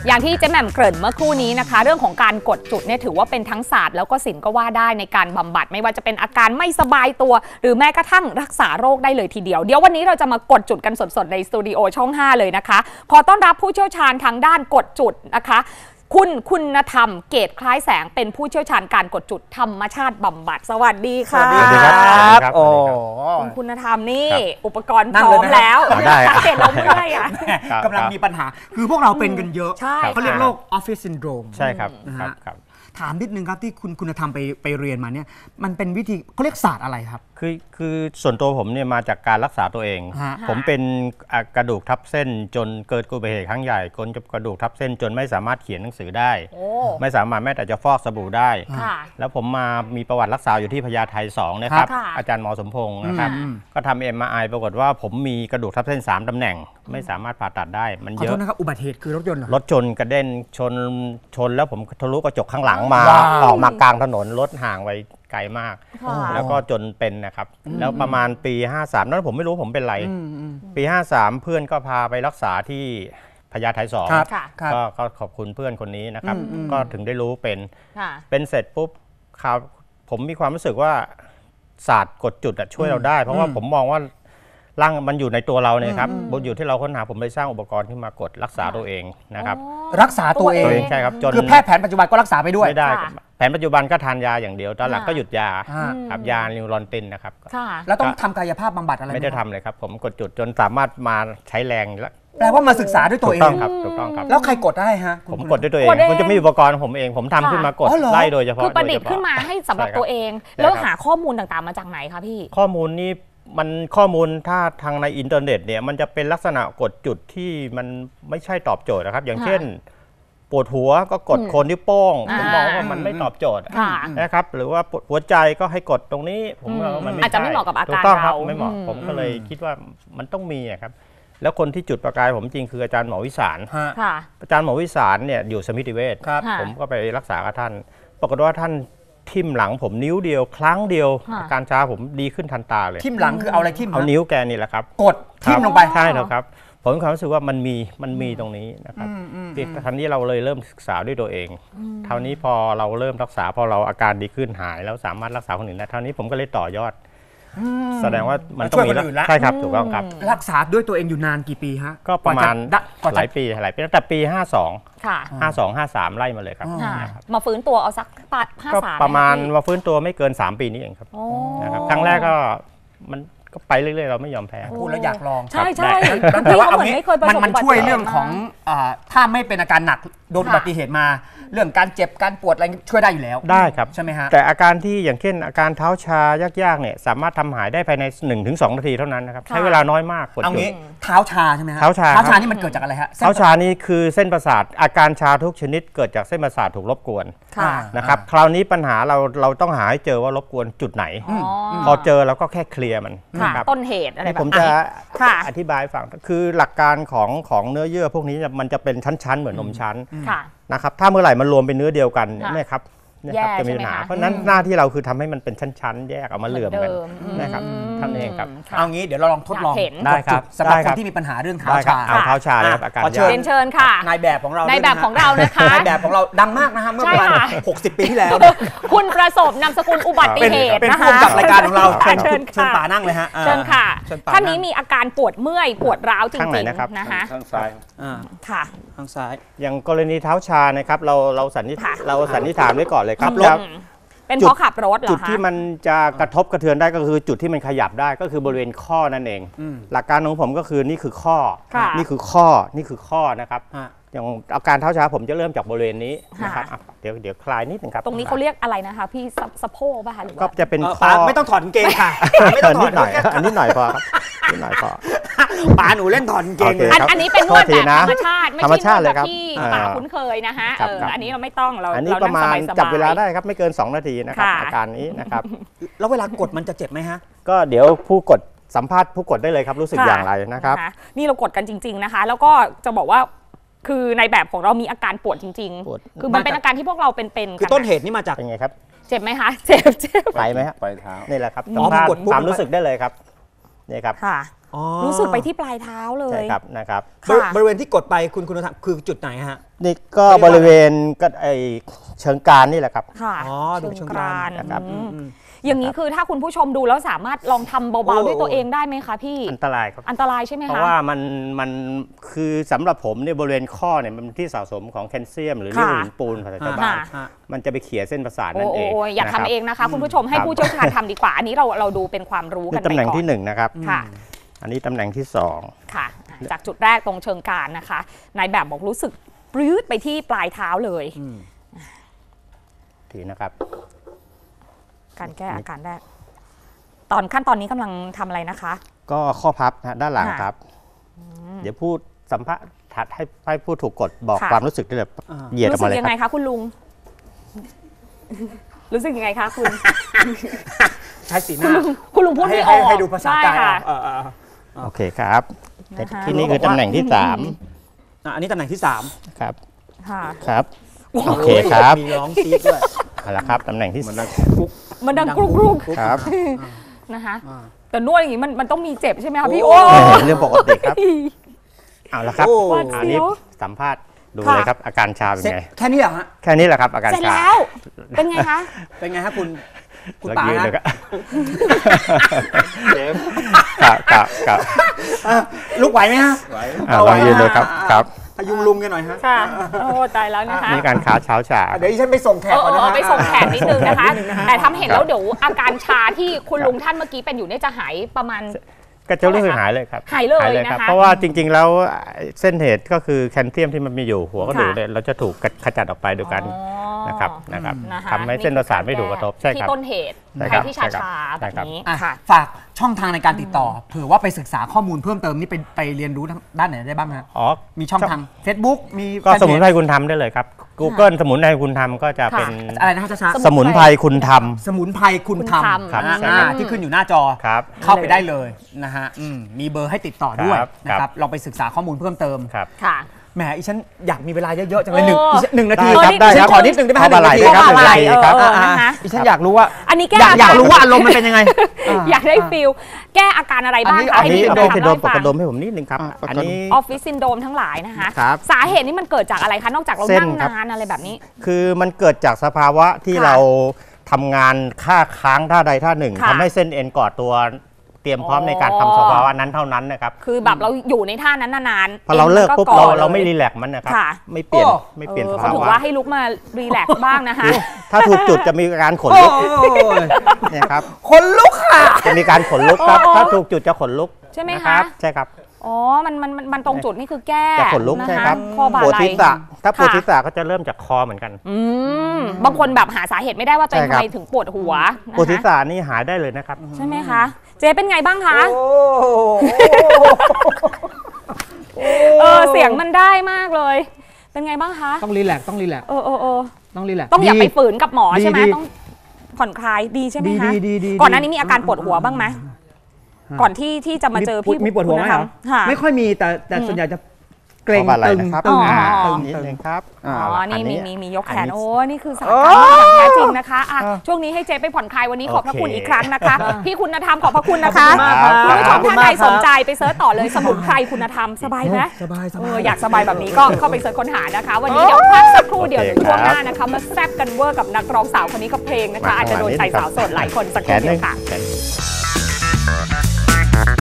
อย่างที่เจ๊แหม่มเกริ่นเมื่อครู่นี้นะคะเรื่องของการกดจุดเนี่ยถือว่าเป็นทั้งศาสตร์แล้วก็ศิลป์ก็ว่าได้ในการบำบัดไม่ว่าจะเป็นอาการไม่สบายตัวหรือแม้กระทั่งรักษาโรคได้เลยทีเดียวเดี๋ยววันนี้เราจะมากดจุดกันสดๆในสตูดิโอช่อง 5เลยนะคะขอต้อนรับผู้เชี่ยวชาญทางด้านกดจุดนะคะคุณธรรมเกตคล้ายแสงเป็นผู้เชี่ยวชาญการกดจุดธรรมชาติบำบัดสวัสดีค่ะสวัสดีครับโอ้คุณธรรมนี่อุปกรณ์พร้อมแล้วได้เกตเราไม่ได้อะกำลังมีปัญหาคือพวกเราเป็นกันเยอะเขาเรียกโรคออฟฟิศซินโดรมใช่ครับถามนิดนึงครับที่คุณธรรมไปเรียนมาเนี่ยมันเป็นวิธีเขาเรียกศาสตร์อะไรครับคือส่วนตัวผมเนี่ยมาจากการรักษาตัวเองผมเป็นกระดูกทับเส้นจนเกิดอุบัติเหตุครั้งใหญ่กระดูกทับเส้นจนไม่สามารถเขียนหนังสือได้ไม่สามารถแม้แต่จะฟอกสบู่ได้แล้วผมมามีประวัติรักษาอยู่ที่พญาไท2นะครับอาจารย์หมอสมพงศ์นะครับก็ทำ MRI ปรากฏว่าผมมีกระดูกทับเส้น3ตำแหน่งไม่สามารถผ่าตัดได้มันเยอะขอโทษนะครับอุบัติเหตุคือรถยนต์รถชนกระเด็นชนแล้วผมทะลุกระจกข้างหลังมาออกมากลางถนนรถห่างไปไกลมากแล้วก็จนเป็นนะครับแล้วประมาณปี53นั้นผมไม่รู้ผมเป็นไรปี53เพื่อนก็พาไปรักษาที่พญาไท2ก็ขอบคุณเพื่อนคนนี้นะครับก็ถึงได้รู้เป็นเสร็จปุ๊บผมมีความรู้สึกว่าศาสตร์กดจุดช่วยเราได้เพราะว่าผมมองว่าร่างมันอยู่ในตัวเราเนี่ยครับบนอยู่ที่เราค้นหาผมเลยสร้างอุปกรณ์ขึ้นมากดรักษาตัวเองนะครับรักษาตัวเองใช่ครับจนคือแพทย์แผนปัจจุบันก็รักษาไปด้วยไม่ได้แผนปัจจุบันก็ทานยาอย่างเดียวตอนหลังก็หยุดยาครับยานิวรอนตินนะครับแล้วต้องทำกายภาพบำบัดอะไรไม่ได้ทำเลยครับผมกดจุดจนสามารถมาใช้แรงแล้วแปลว่ามาศึกษาด้วยตัวเองถูกต้องครับแล้วใครกดได้ฮะผมกดด้วยตัวเองผมจะมีอุปกรณ์ผมเองผมทำขึ้นมากดไล่โดยเฉพาะคือประดิษฐ์ขึ้นมาให้สำหรับตัวเองแล้วหาข้อมูลต่างๆมาจากไหนคะพี่ข้อมูลนี้มันข้อมูลถ้าทางในอินเทอร์เน็ตเนี่ยมันจะเป็นลักษณะกดจุดที่มันไม่ใช่ตอบโจทย์นะครับอย่างเช่นปวดหัวก็กดโคนนิ้วโป้งผมมองว่ามันไม่ตอบโจทย์นะครับหรือว่าปวดหัวใจก็ให้กดตรงนี้ผมว่ามันอาจจะไม่เหมาะกับอาการเราไม่เหมาะผมก็เลยคิดว่ามันต้องมีครับแล้วคนที่จุดประกายผมจริงคืออาจารย์หมอวิสารอาจารย์หมอวิสารเนี่ยอยู่สมิติเวชผมก็ไปรักษากับท่านปรากฏว่าท่านทิ่มหลังผมนิ้วเดียวครั้งเดียวอาการชาผมดีขึ้นทันตาเลยทิ่มหลังคือเอาอะไรทิ่มเอานิ้วแกนี่แหละครับกดทิ่มลงไปใช่แล้วครับผมมีความรู้สึกว่ามันมีตรงนี้นะครับครั้นี้เราเลยเริ่มศึกษาด้วยตัวเองเท่านี้พอเราเริ่มรักษาพอเราอาการดีขึ้นหายแล้วสามารถรักษาคนอื่นได้เท่านี้ผมก็เลยต่อยอดแสดงว่ามันต้องมีใช่ครับถูกต้องครับรักษาด้วยตัวเองอยู่นานกี่ปีฮะก็ประมาณหลายปีตั้งแต่ปี52 53ไล่มาเลยครับมาฟื้นตัวเอาสัก53 ประมาณมาฟื้นตัวไม่เกิน3ปีนี้เองครับนะครับครั้งแรกก็มันก็ไปเรื่อยๆเราไม่ยอมแพ้พูดแล้วอยากลองใช่ใช่แต่ว่ามันช่วยเรื่องของถ้าไม่เป็นอาการหนักโดนอุบัติเหตุมาเรื่องการเจ็บการปวดอะไรช่วยได้อยู่แล้วได้ครับใช่ไหมฮะแต่อาการที่อย่างเช่นอาการเท้าชายากๆเนี่ยสามารถทำหายได้ภายใน 1-2 นาทีเท่านั้นนะครับใช้เวลาน้อยมากเอางี้เท้าชาใช่ไหมฮะเท้าชานี่มันเกิดจากอะไรฮะเท้าชานี่คือเส้นประสาทอาการชาทุกชนิดเกิดจากเส้นประสาทถูกรบกวนนะครับคราวนี้ปัญหาเราต้องหาให้เจอว่ารบกวนจุดไหนพอเจอเราก็แค่เคลียร์มันนะครับต้นเหตุอะไรแบบผมจะอธิบายฟังคือหลักการของเนื้อเยื่อพวกนี้มันจะเป็นชั้นๆเหมือนนมชั้นนะครับถ้าเมื่อไหร่มันรวมเป็นเนื้อเดียวกันเนี่ยครับจะมีปัญหาเพราะนั้นหน้าที่เราคือทำให้มันเป็นชั้นๆแยกออกมาเหลื่อมกันนะครับทำเองครับเอางี้เดี๋ยวเราลองทดลองได้ครับสำหรับคนที่มีปัญหาเรื่องเท้าชาเอาเท้าชาเลยครับอาการเชิญค่ะนายแบบของเรานายแบบของเรานะคะนายแบบของเราดังมากนะฮะเมื่อประมาณ60 ปีที่แล้วคุณประสบนามสกุลอุบัติเหตุนะคะเป็นผู้กำกับรายการของเราเชิญป่านั่งเลยฮะเชิญค่ะท่านนี้มีอาการปวดเมื่อยปวดร้าวจริงๆนะคะข้างซ้ายค่ะข้างซ้ายอย่างกรณีเท้าชานะครับเราสันนิษฐานไว้ก่อนเลยครับเป็นเพราะขับรถเหรอคะจุดที่มันจะกระทบกระเทือนได้ก็คือจุดที่มันขยับได้ก็คือบริเวณข้อนั่นเองหลักการของผมก็คือนี่คือข้อนี่คือข้อนะครับอย่างอาการเท้าชาผมจะเริ่มจากบริเวณนี้นะครับเดี๋ยวคลายนิดนึงครับตรงนี้เขาเรียกอะไรนะคะพี่สะโพกป่ะคะหรือว่าก็จะเป็นข้อไม่ต้องถอดกางเกงค่ะไม่ต้องถอดหน่อยอันนี้หน่อยพอครับนิดหน่อยพอป๋าหนูเล่นถอดกางเกงเลยอันนี้เป็นนวดแบบธรรมชาติไม่ใช่นวดแบบที่ป๋าคุ้นเคยนะฮะอันนี้เราไม่ต้องเราอันนี้ประมาณจับเวลาได้ครับไม่เกิน2 นาทีนะครับอาการนี้นะครับแล้วเวลากดมันจะเจ็บไหมฮะก็เดี๋ยวผู้กดสัมภาษณ์ผู้กดได้เลยครับรู้สึกอย่างไรนะครับนี่เรากดกันจริงๆนะคะแล้วก็จะบอกว่าคือในแบบของเรามีอาการปวดจริงๆคือมันเป็นอาการที่พวกเราเป็นคือต้นเหตุนี่มาจากเป็นไงครับเจ็บไหมคะเจ็บไปไหมครับไปเท้านี่แหละครับความรู้สึกได้เลยครับนี่ครับรู้สึกไปที่ปลายเท้าเลยใช่ครับนะครับค่ะบริเวณที่กดไปคุณธรรมคือจุดไหนฮะนี่ก็บริเวณก็ไอเชิงกรานนี่แหละครับค่ะอ๋อดูเชิงกรานนะครับอย่างนี้คือถ้าคุณผู้ชมดูแล้วสามารถลองทำเบาๆด้วยตัวเองได้ไหมคะพี่อันตรายครับอันตรายใช่ไหมเพคะราะว่ามันคือสำหรับผมเนี่ยบริเวณข้อเนี่ยมันเป็นที่สะสมของแคลเซียม หรือเรียกว่าหินปูนภาษาชาวบ้านค่ะมันจะไปเขี่ยเส้นประสาทนั่นเองโอ้ยอย่านะครับทำเองนะคะ คุณผู้ชมให้ผู้เชี่ยวชาญทำดีกว่า อันนี้เราดูเป็นความรู้กันนี่ไปตำแหน่งก่อนที่1นะครับค่ะอันนี้ตำแหน่งที่2 ค่ะ จากจุดแรกตรงเชิงกรานนะคะนายแบบบอกรู้สึกปรื๊ดไปที่ปลายเท้าเลยทีนะครับการแก้อาการแรกตอนขั้นตอนนี้กำลังทำอะไรนะคะก็ข้อพับนะด้านหลังค่ะครับ เดี๋ยวพูดสัมภาษณ์ถัดให้ผู้ถูกกดบอกค่ะความรู้สึกได้เลยเหยียดออกรู้สึมาก เลยยังคไงรับคะคุณลุง รู้สึกยังไงคะคุณใช้สีหน้าคุณลุงพูดไม่ออกให้ดูภาษากายใช่ค่ะโอเคครับนะคะที่นี่คือตำแหน่งที่3 อันนี้ตำแหน่งที่3 ครับค่ะครับโอเคครับมีร้องซีดด้วยเอาละครับตำแหน่งที่มันดังกรุกครับๆนะคะแต่นวดอย่างนี้มันต้องมีเจ็บใช่ไหมคะพี่โอ้โอ้เรื่องปกติครับ เอาละครับโอ้หวาดอันเสีนี้ยวสัมภาษณ์ดูค่ะเลยครับ อาการชาเป็นไงแค่นี้เหรอฮะแค่นี้แหละครับอาการเสร็จชาแล้ว เป็นไงคะเป็นไงฮะคุณแล้วป๋ายืนฮะเลยครับครับลุกไหวไหมฮะลองยืนเลยครับครับพยุงลุงกันหน่อยฮะค่ะโอ้ตายแล้วนะคะนี่การขาเช้าชาเดี๋ยวดิฉันไปส่งแขกก่อนนะฮะไปส่งแขกนิดนึงนะคะนิดนึงนะฮะแต่ทำเห็นแล้วเดี๋ยวอาการชาที่คุณลุงท่านเมื่อกี้เป็นอยู่เนี่ยจะหายประมาณก็จะรู้สึกหายเลยครับหายเลยครับนะคะเพราะว่าจริงๆแล้วเส้นเหตุก็คือแคลเซียมที่มันมีอยู่หัวกระดูกค่ะเนี่ยเราจะถูกขจัดออกไปโดยการอ๋อนะครับนะคะทำให้เส้นประสาทไม่ถูกกระทบใช่ที่ครับต้นเหตุใช่ใคครรับที่ชาใช่ครับๆแบบนี้อ่ะค่ะฝากช่องทางในการติดต่อเผื่อว่าไปศึกษาข้อมูลเพิ่มเติมนี่ไปเรียนรู้ทางด้านไหนได้บ้างฮะอ๋อมีช่องทาง Facebook มีก็แฟนเพจสมุนไพรคุณทำได้เลยครับ Google สมุนไพรคุณทำก็จะเป็นอะไรนะฮะช้าสมุนไพรคุณทำๆสมุนไพรคุณคุณททำำครับอ่าใช่ครับที่ขึ้นอยู่หน้าจอครับเข้าไปได้เลยนะฮะมีเบอร์ให้ติดต่อด้วยครับนะครับลองไปศึกษาข้อมูลเพิ่มเติมครับค่ะแหมอีฉันอยากมีเวลาเยอะๆจังเลยเออหนึ่งนาทีได้ครับได้ครับขอนิดนึงได้ไหมฮะเข้ามาหนึ่งนาทีไหล่ครับได้ครับนะคะอีฉันอยากรู้ว่าอันนี้แก้อยากรู้ว่าอารมณ์มันเป็นยังไงอยากได้ฟิลแก้อาการอะไรบ้างคะอันนี้ให้เอาพี่ไปทำโดเล่มให้ปกฟักงระดมให้ผมนิดนึงครับ อันนี้ออฟฟิศซินโดรมทั้งหลายนะคะครับสาเหตุนี่มันเกิดจากอะไรคะนอกจากเราเส้นนั่งครับนานอะไรแบบนี้คือมันเกิดจากสภาวะที่ค่ะเราทำงานค่าค้างท่าใดท่าหนึ่งค่ะทำให้เส้นเอ็นกอดตัวเตรียมพร้อมในการอ๋อทำสภาวะนั้นเท่านั้นนะครับคือแบบเราอยู่ในท่านั้นนานๆพอเราเลิกปุ๊บอ็นนเราไม่ลยรีแลกซ์มันนะครับค่ะไม่เปลี่ยนโอ้ไม่เปลี่ยนสเขาภาถือวะว่าให้ลุกมารีแลกซ์บ้างนะคะถ้าถูกจุดจะมีการขนโอ้ลุกยเนี่ยครับคนลุกค่ะจะมีการขนลุกครับโอ้ถ้าถูกจุดจะขนลุกใช่ไหมนคะรับใช่ครับอ๋อมันตรงจุดนี่คือแก้จะขนลุกนะใช่คะครับข้อบ่าปวดไหล่ศีรษะถ้าปวดค่ะศีรษะก็จะเริ่มจากคอเหมือนกันบางคนแบบหาสาเหตุไม่ได้ว่าตัวเองใช่ทำครับไมถึงปวดหัวนะคะปวดศีรษะนี่หายได้เลยนะครับใช่ไหมคะ เจ๊เป็นไงบ้างคะโอ้เสียงมันได้มากเลย เป็นไงบ้างคะต้องรีแลกซ์ต้องรีแลกซ์ ต้องรีแลกซ์ต้องอย่าไปฝืนกับหมอใช่ไหมดีต้องผ่อนคลายดีใช่ไหมคะดีก่อนหน้านี้มีอาการปวดหัวบ้างไหมก่อนที่จะมาเจอพี่มีปวดหัวไหมคุณเหรธรอรค่ะไม่ค่อยมีแต่ส่วนใหญ่จะเกร็งข้อบ่าไหล่ตึงนะครับตึงอ๋อตึงนิดตึนึงงครับอ๋อเอาละนี่อัมียกแขนอัโอ้นี่คือสายการอย่างแท้จริงนะคะอ่ะช่วงนี้ให้เจ๊ไปผ่อนคลายวันนี้ขอบพระคุณโอเคอีกครั้งนะคะ พี่คุณธรรมขอบพระคุณนะคะขอบคุณมากครับคุณผู้ชมขอบคุณท่านใดมากครับสนใจไปเสิร์ชต่อเลยสมุนไพรคุณธรรมสบายไหมสบายอยากสบายแบบนี้ก็เข้าไปเสิร์ชค้นหานะคะ วันนี้เดี๋ยวพักสักครู่เดียวโอเคเดี๋ยวช่วงหน้าครับนะคะมาแซ่บกันเวอร์กับนักร้องสาวคนนี้กับเพลงนะคะอาจจะโดนใจสาวโสดหลายคนสักคแขรู่นหเดีนึยงวค่ะแขน